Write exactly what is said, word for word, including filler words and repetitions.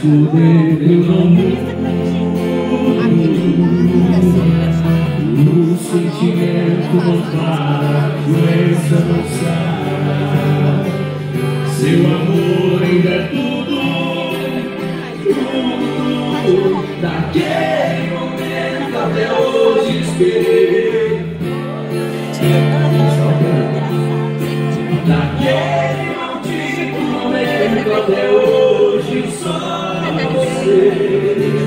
por dentro não mudo. O sentimento não para, a doença não sai. Seu amor ainda é tudo, tudo. Daquele momento até hoje esperei. Daquele maldito momento até hoje só você.